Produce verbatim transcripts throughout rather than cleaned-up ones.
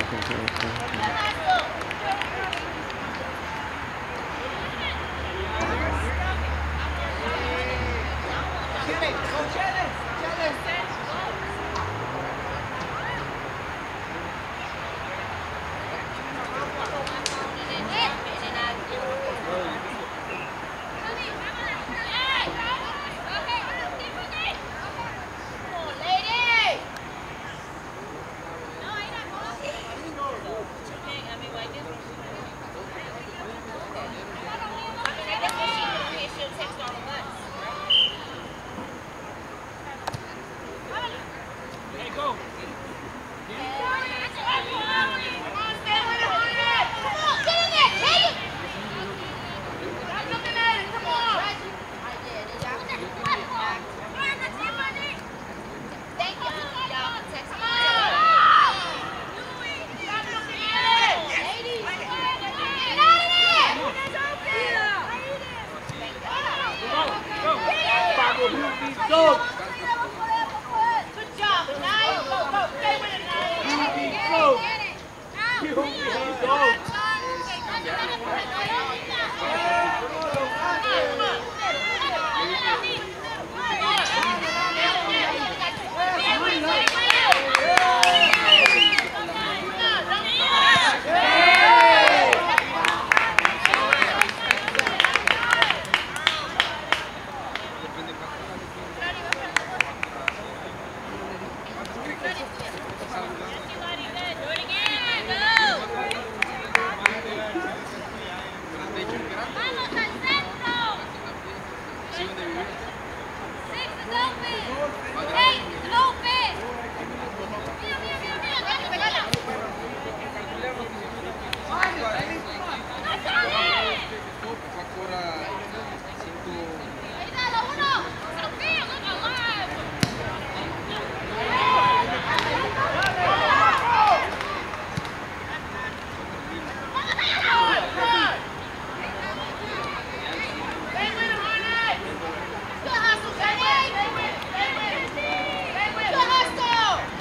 Go hustle!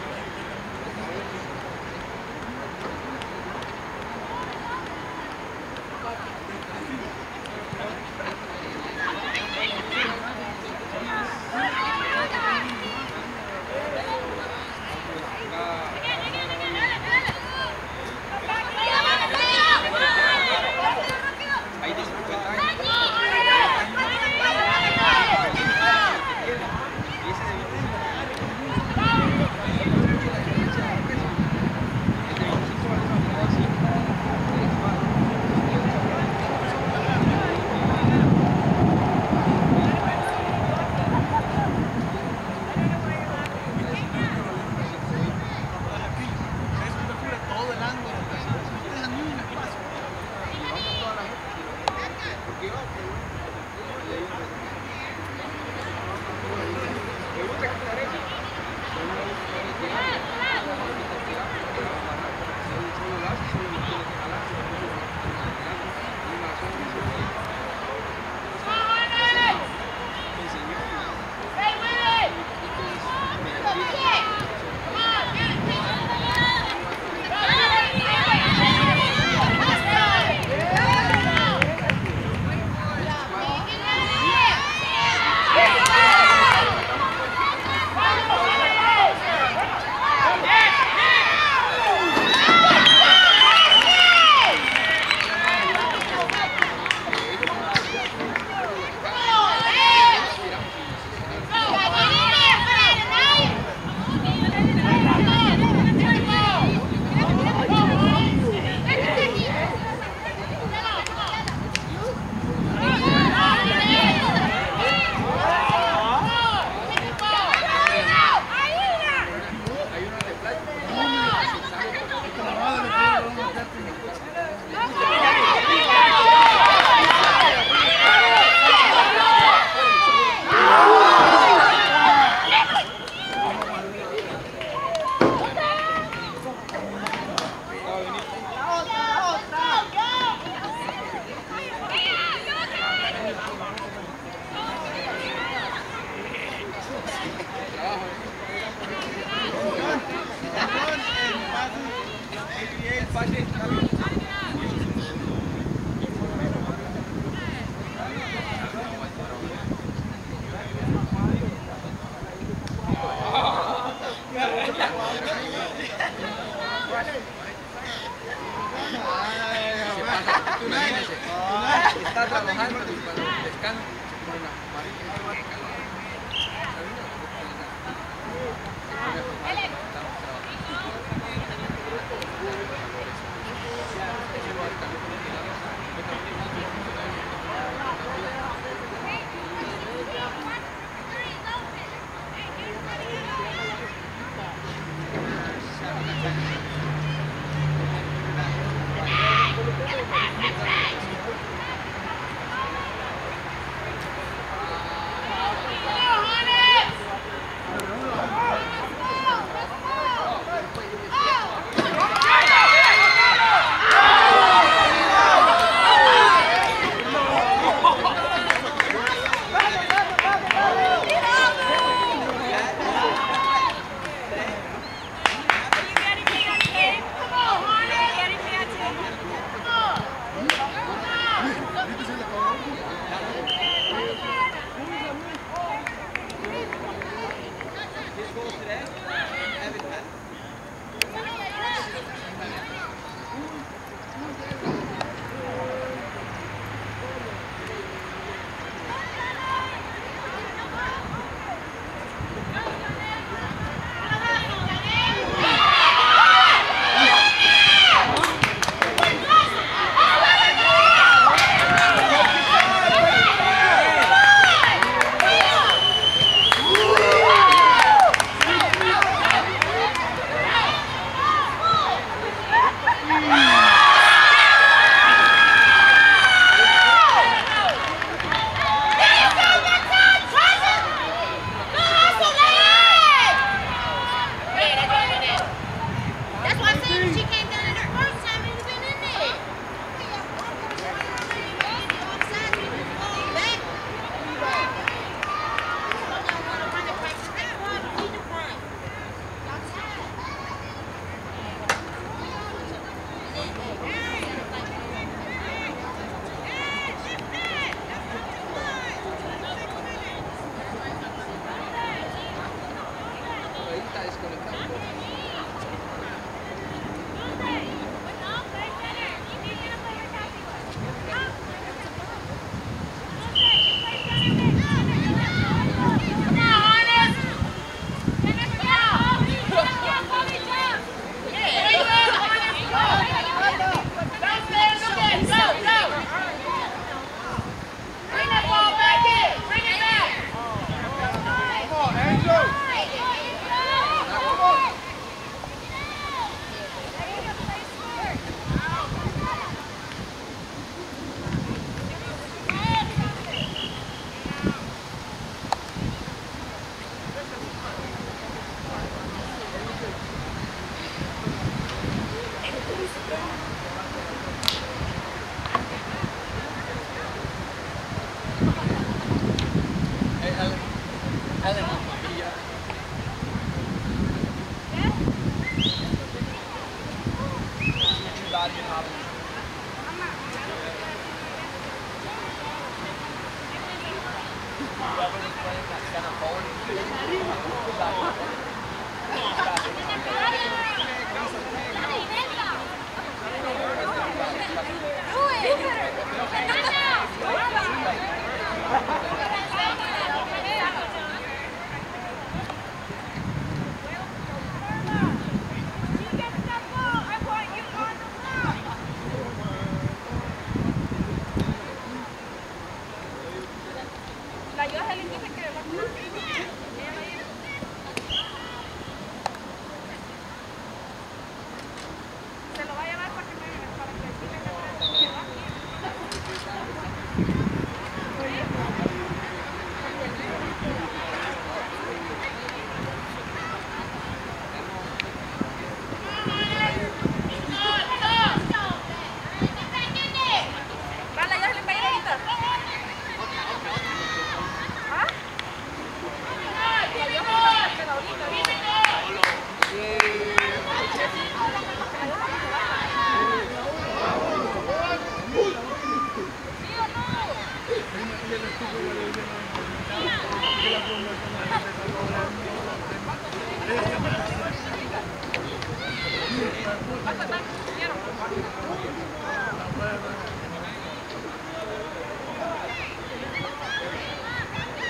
Hey,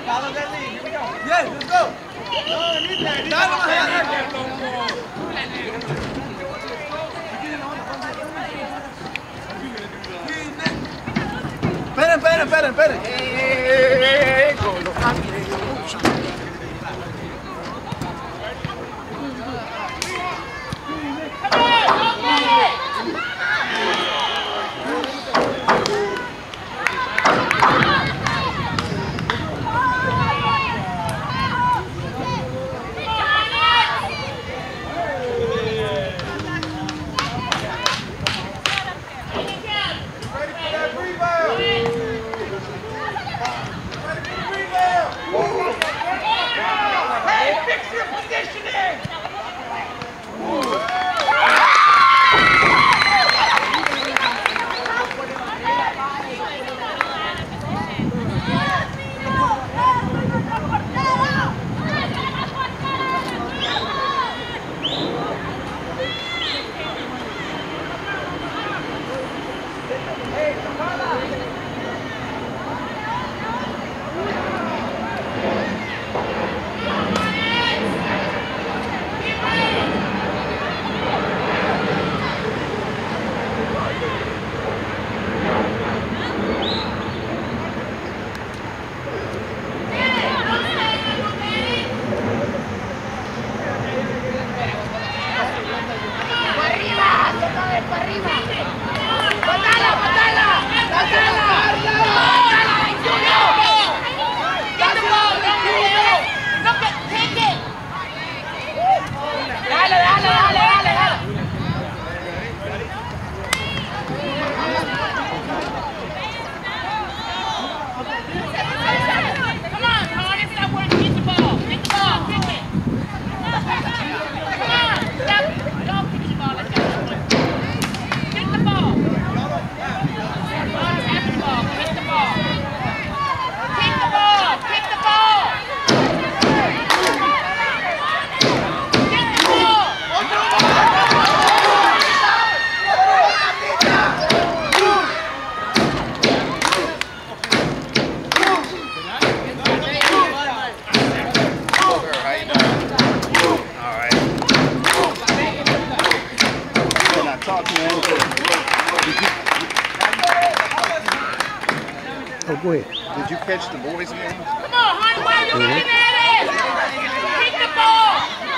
Follow that lead. Here we go. Yeah, let's go. Esperen, esperen, esperen, esperen. Oh, go ahead. Did you catch the boys game? Come on, honey, why are you looking at it? Kick the ball.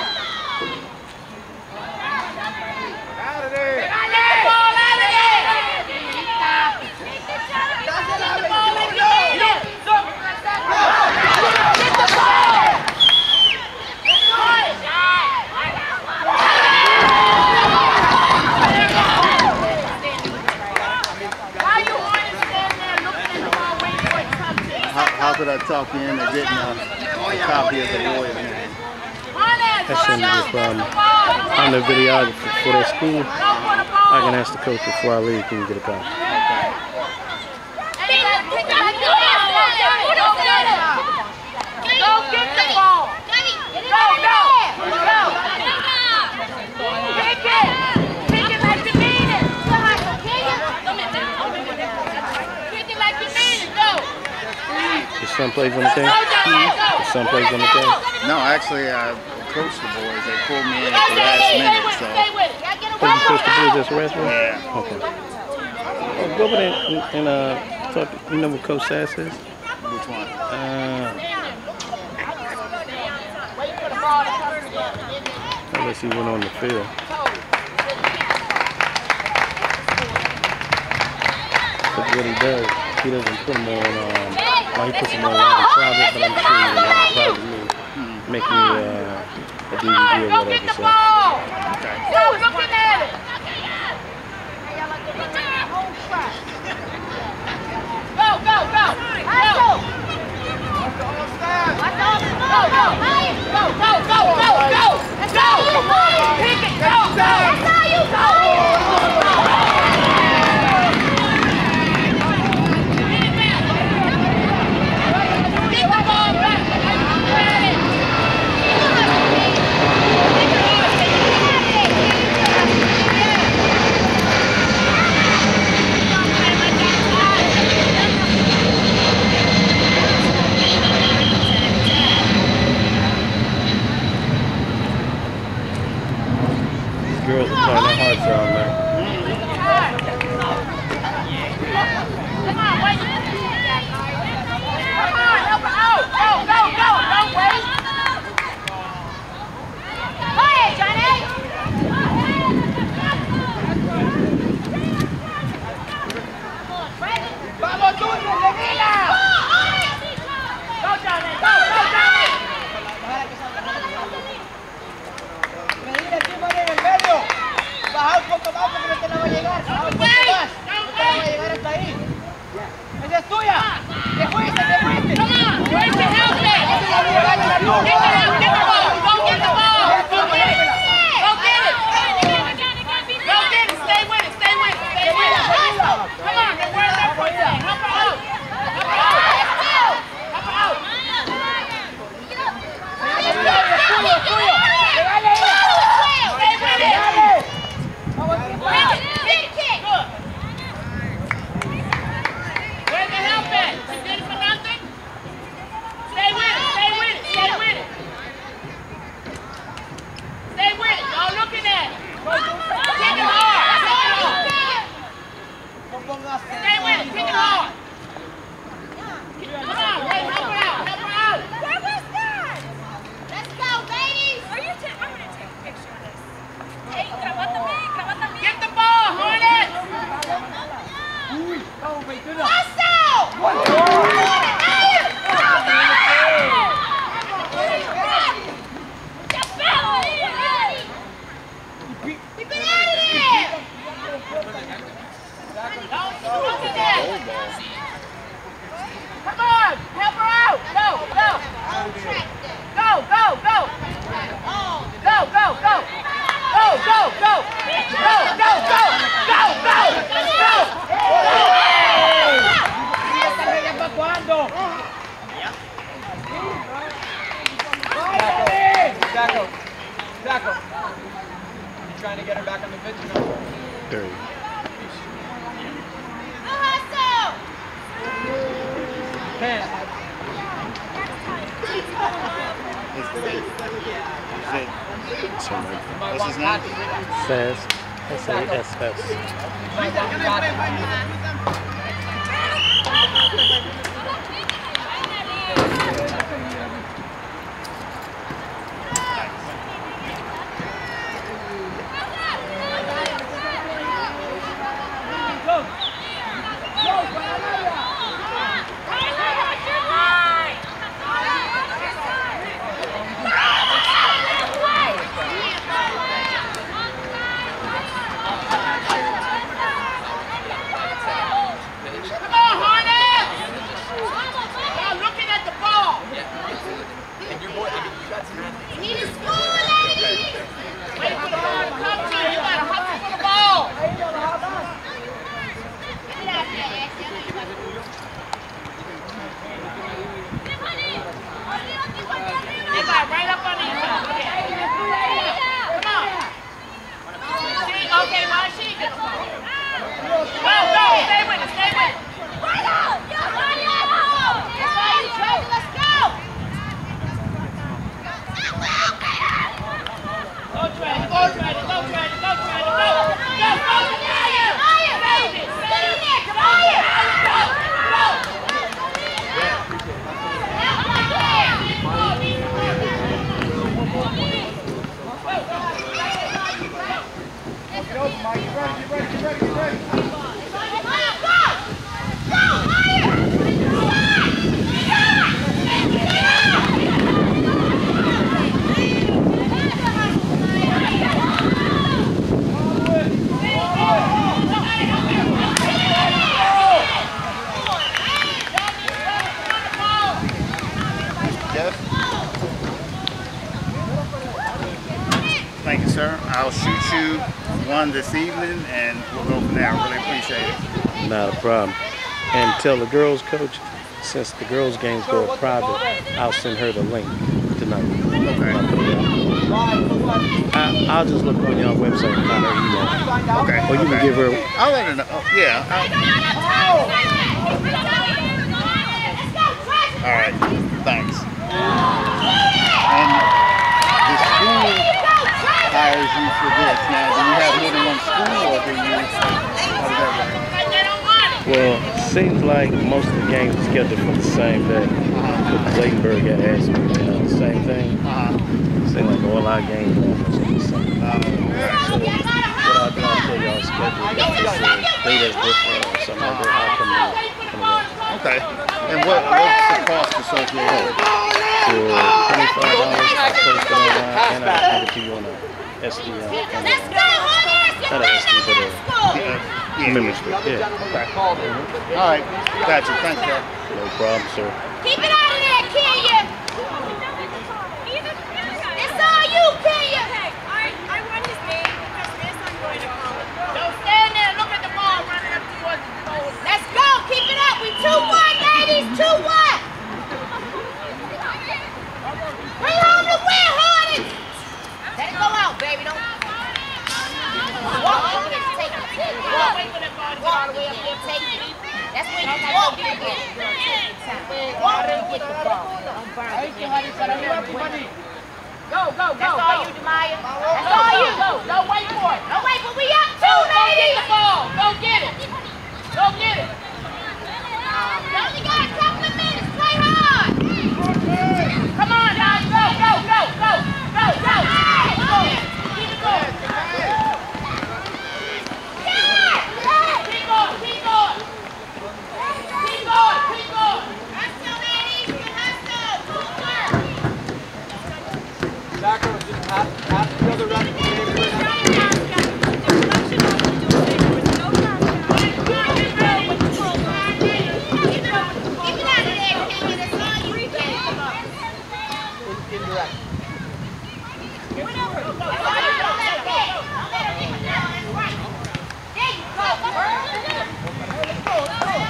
Out of there. Get the ball out of there. Get the ball and get it. Get the ball. Why you want to stand there looking at the ball waiting for it to come to you? How, how could I talk you into getting a, a copy of the Warrior game? That's in if um, I'm the videographer for that school. I can ask the coach before I leave, can you get a copy? Go get the ball. Go, go, go. Kick it. Kick it like you mean it. Kick it like you mean it. Go. Your son plays on the team? Your son plays on the team? No, actually, I coached the boys. They pulled me in at the last minute, so. Oh, you coached the boys at Surrattsville? Yeah. Okay. Oh, go over there and, and uh, talk. You know what Coach Sass is? Which one? Uh, unless he went on the field. That's what he does. He doesn't put them on, um, well, he puts them on a lot of private, but I'm sure he will have private me, make me uh, a D V D or whatever. So. Okay. Go, looking at it. Go, go, go. Go. Go, go. Go, go, go, go, go. Let's go. Pick it. Go, go. That's how you go. Get the ball back. Get it. marks on there. Come on, wait. Come on, help her out. Go, go, go. Don't wait. Go ahead, Johnny. Vamos, tú, Regina. Go, Johnny. Go, go, Johnny. Medina, encima en el medio. Baja un poco más porque no te la va a llegar. Baja un poco más. No te la va a llegar hasta ahí. Esa es tuya. Te fuiste, te fuiste. Come on. Where's the helmet? Get the ball. Get the ball. Go get the ball. Go get it. Go get it. Go get it. Stay with it. Stay with it. Stay with it. Come on. Then where's that for you? Help her out. Help her out. Help her out. Es tuyo, es tuyo. Pegale ahí. Stay with it. Big kick. Good. Where's the helmet? You did it for nothing? Stay with it. Stay with it. Stay with it. Stay with it. Y'all looking at it. Kick it hard. Kick it hard. Stay with it. Kick it hard. Come on. Wait, help her out. Help her out. Where was that? Let's go, ladies. Are you ta- I'm going to take a picture of this. Hey, graba también, graba también. Get the ball, Hornet. Come on, help her out. Go, go. Go, go, go. Go, go, go. Go, go, go. Go, go, go. Go, go. Go. Jacko, Jacko. You trying to get her back on the pitch? You know? There you go. Ten. What's his name? Fast. S A S S. Thank you, sir. I'll shoot you one this evening, and we'll go from there. I really appreciate it. Not a problem. And tell the girls' coach, since the girls' games go private, I'll send her the link tonight. Okay. I, I'll just look on your website and find her email. Okay. Or you okay. can give her. I'll let her know. Oh, yeah. I'll... All right. Thanks. And the school hired is used for this. Now, do you have more than one school, or do you, how does that work? Well, seems like most of the games are scheduled for the same day. But Bladenburg had asked me, you know, the same thing. Uh-huh. Seems like all our games are almost the same. Um, So what I'll do, I'll tell y'all schedule. If it's a day that's different or something like that, I'll come in. Come in. okay. And what, what's the cost associated with it? For twenty-five dollars, I'll post it online and I'll send it to you on a S D. Uh, on a, not an S D, but a Yeah, yeah. membership. Yeah. Okay. Mm-hmm. All right. Gotcha. Thanks, sir. No problem, sir. Keep it out of there, Kenya. It's all you, Kenya. I, I want his name because this I'm going to call him. Don't stand there and look at the ball running up towards the goal. Let's go. Keep it up. We two one, ladies. two one. Bring home the win, Hornets. Let it go out, baby. Don't walk over there and take it. Take it. Walk. Walk all the way up there and take it. That's when you walk to get it. Walk and get the ball. Don't burn it. Go, go, go. That's all you, Demaya. That's all you. Go, go, wait for it. No, wait, but we up two, Go get ladies. the ball. Go get it. Go get it. You only got a couple of minutes. Play hard. Come on, guys. Go, go, go, go, go, go. Keep it going. Keep it going. Keep going, keep going. Keep going, keep going. Hustle, ladies. Good hustle. Good work. Sacco, just pass, pass the other rep. Keep it out of there, Kenya. That's all you can. Indirect. Whatever. That's all you can. Don't let her hit. Don't let her hit. That's right. There you go, girl. Let's go. Let's go.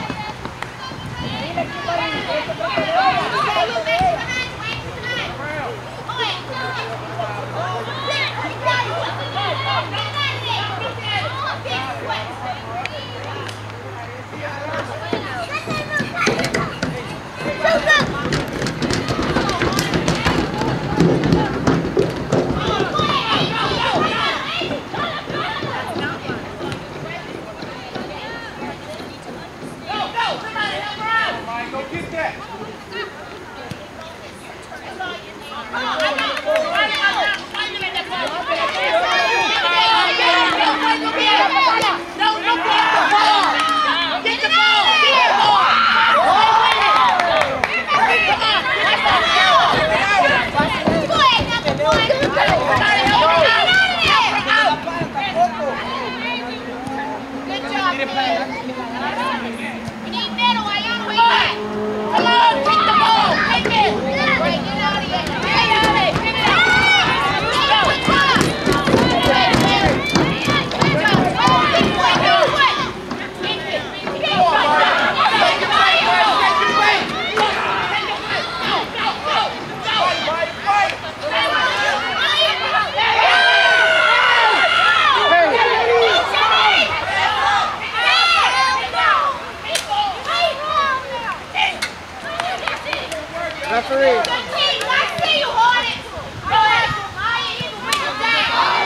Referee. I see you, Hornets. Go ahead. Maya, even bring them down.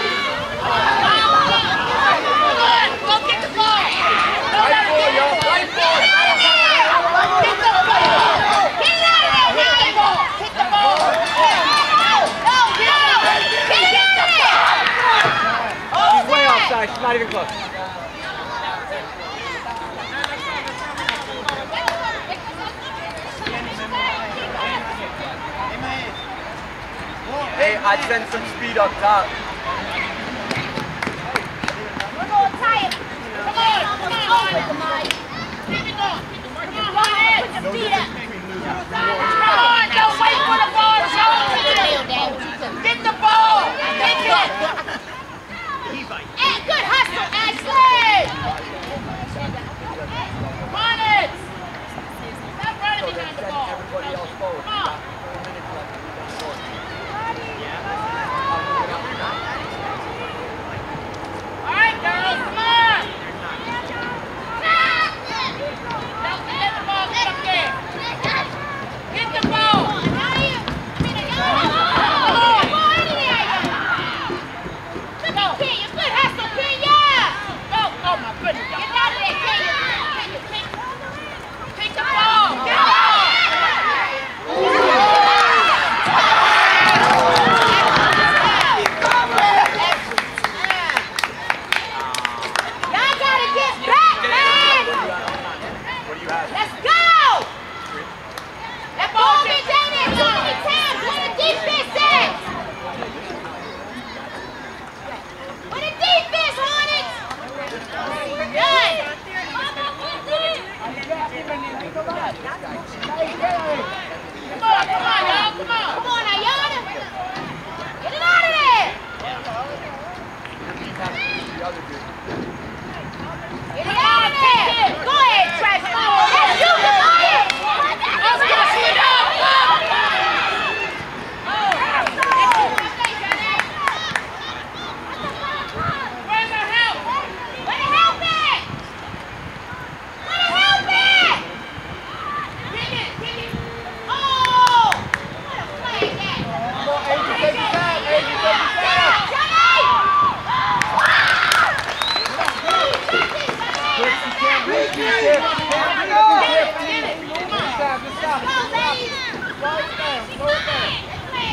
Go get the ball. Right for y'all. Right for it. Get the ball. Get it out of there, Maya. Hit the ball. No, no, no. Get it out of there. She's way offside. She's not even close. Hey, I'd send some speed up top. We're going tired. Come on, come on. Keep it going. Come on, Hornets. Put your feet up. Come on, don't wait for the ball. Get the ball. Get it. Hey, good hustle, Ashley. Hornets. Stop running behind the ball. Come on. All right, girls, come on. Don't get the ball. Get up there. Get the ball.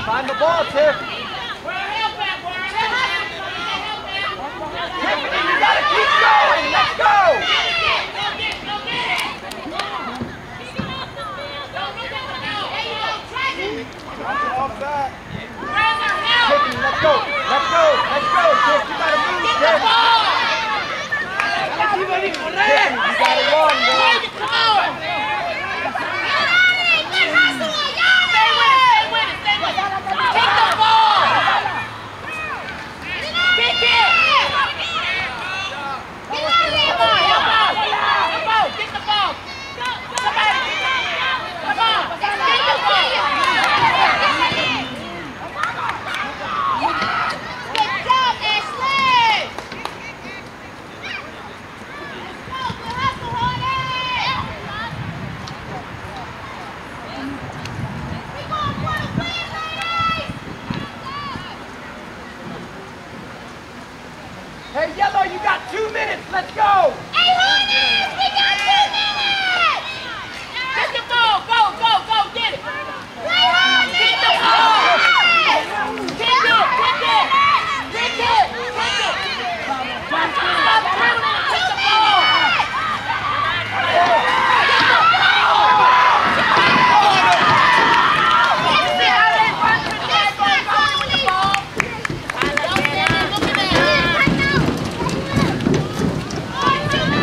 Find the ball, Tiff. Tiffany, you gotta keep going. Let's go. Offside. Tiffany, let's go. Let's go. Let's go. Tiff, you gotta move, Tiff. Tiffany, you gotta run, bro. Hey, Yellow, you got two minutes. Let's go. Hey, Hornets, we got two minutes. Get the ball. Go, go, go. Get it. Play Hornets. Get the ball. Get it. Get it. Get it. Get it. Stop dribbling and take the ball. Get the ball. Look at that.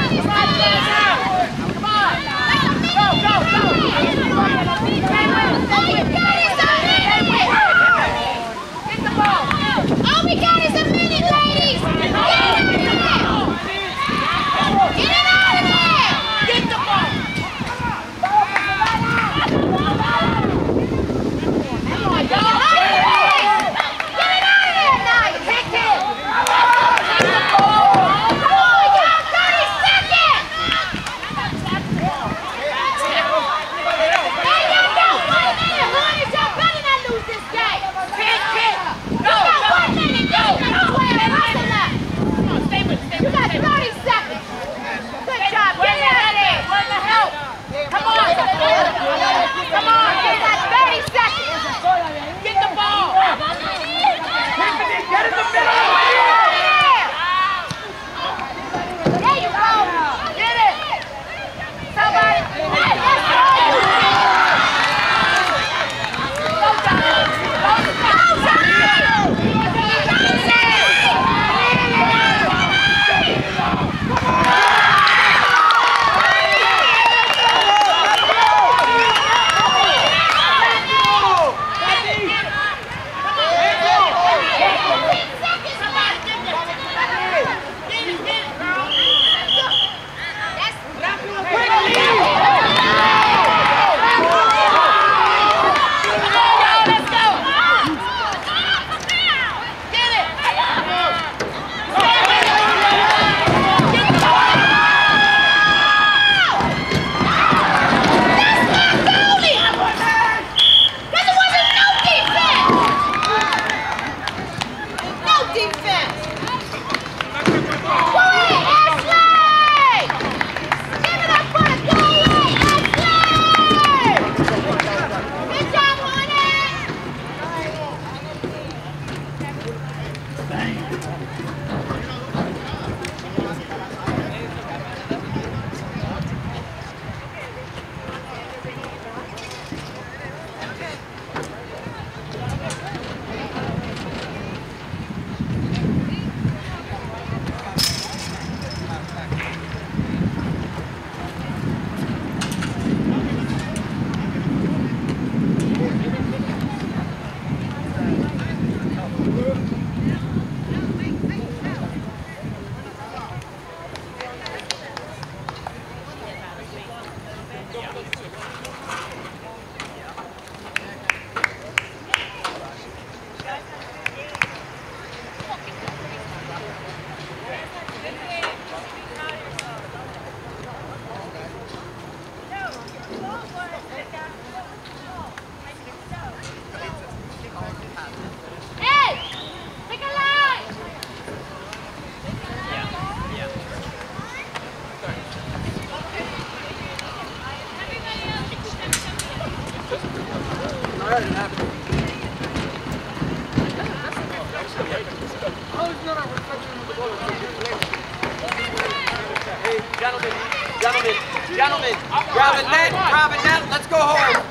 Hey, gentlemen, gentlemen, gentlemen, grab a net, grab a net, let's go home.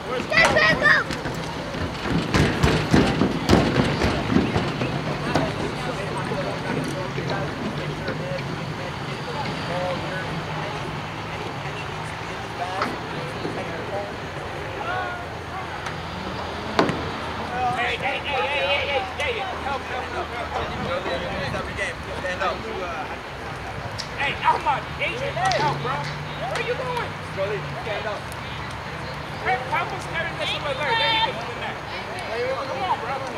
Hey, hey, hey, hey, hey, hey, hey, help, help, help, help. Stand up. Hey, Ahmad, Asian, help, bro. Where are you going? Slowly, stand up. Help us carry this over there. There you go. Come on, bro.